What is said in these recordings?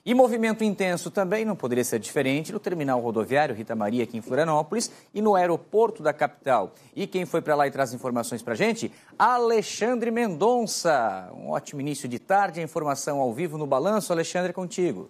E movimento intenso também não poderia ser diferente no terminal rodoviário Rita Maria, aqui em Florianópolis, e no aeroporto da capital. E quem foi para lá e traz informações para a gente? Alexandre Mendonça. Um ótimo início de tarde, a informação ao vivo no Balanço. Alexandre, contigo.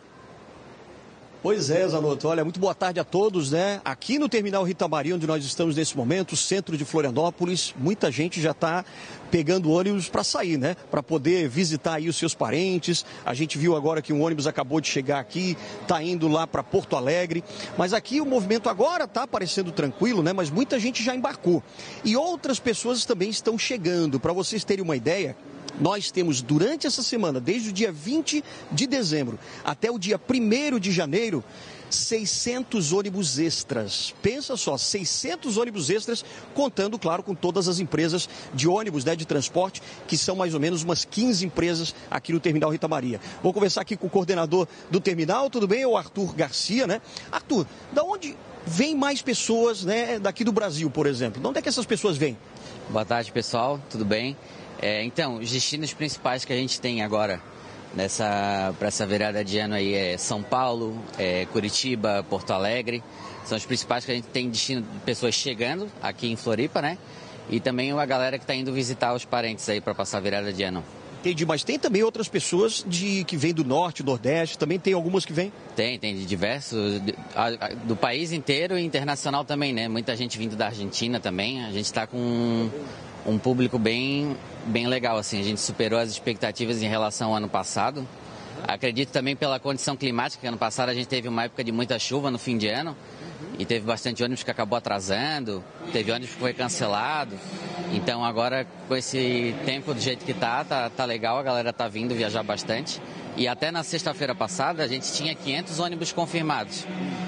Pois é, Zanotto. Olha, muito boa tarde a todos, né? Aqui no terminal Rita Maria, onde nós estamos nesse momento, centro de Florianópolis, muita gente já está pegando ônibus para sair, né? Para poder visitar aí os seus parentes. A gente viu agora que um ônibus acabou de chegar aqui, está indo lá para Porto Alegre. Mas aqui o movimento agora está parecendo tranquilo, né? Mas muita gente já embarcou. E outras pessoas também estão chegando. Para vocês terem uma ideia, nós temos durante essa semana, desde o dia 20 de dezembro até o dia 1º de janeiro, 600 ônibus extras. Pensa só, 600 ônibus extras, contando, claro, com todas as empresas de ônibus, né, de transporte, que são mais ou menos umas 15 empresas aqui no terminal Rita Maria. Vou conversar aqui com o coordenador do terminal, tudo bem? É o Arthur Garcia, né? Arthur, da onde vêm mais pessoas, né, daqui do Brasil, por exemplo? De onde é que essas pessoas vêm? Boa tarde, pessoal, tudo bem? Então, os destinos principais que a gente tem agora para essa virada de ano aí é São Paulo, Curitiba, Porto Alegre. São os principais que a gente tem destino de pessoas chegando aqui em Floripa, né? E também a galera que está indo visitar os parentes aí para passar a virada de ano. Entendi, mas tem também outras pessoas que vêm do norte, nordeste, também tem algumas que vêm? Tem de diversos, do país inteiro e internacional também, né? Muita gente vindo da Argentina também. A gente está com um público bem legal, assim. A gente superou as expectativas em relação ao ano passado. Acredito também pela condição climática, que ano passado a gente teve uma época de muita chuva no fim de ano e teve bastante ônibus que acabou atrasando, teve ônibus que foi cancelado. Então agora, com esse tempo do jeito que tá legal, a galera tá vindo viajar bastante. E até na sexta-feira passada a gente tinha 500 ônibus confirmados.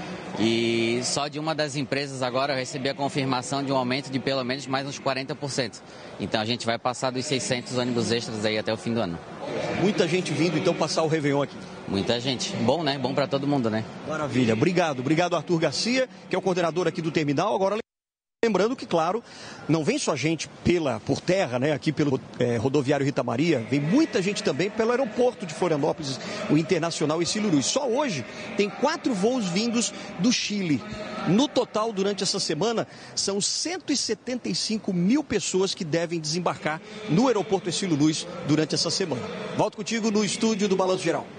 E só de uma das empresas agora eu recebi a confirmação de um aumento de pelo menos mais uns 40%. Então a gente vai passar dos 600 ônibus extras aí até o fim do ano. Muita gente vindo então passar o Réveillon aqui. Muita gente. Bom, né? Bom para todo mundo, né? Maravilha. Obrigado Arthur Garcia, que é o coordenador aqui do terminal. Agora, lembrando que, claro, não vem só gente por terra, né, aqui pelo rodoviário Rita Maria, vem muita gente também pelo aeroporto de Florianópolis, o Internacional Ercílio Luz. Só hoje tem 4 voos vindos do Chile. No total, durante essa semana, são 175 mil pessoas que devem desembarcar no aeroporto Ercílio Luz durante essa semana. Volto contigo no estúdio do Balanço Geral.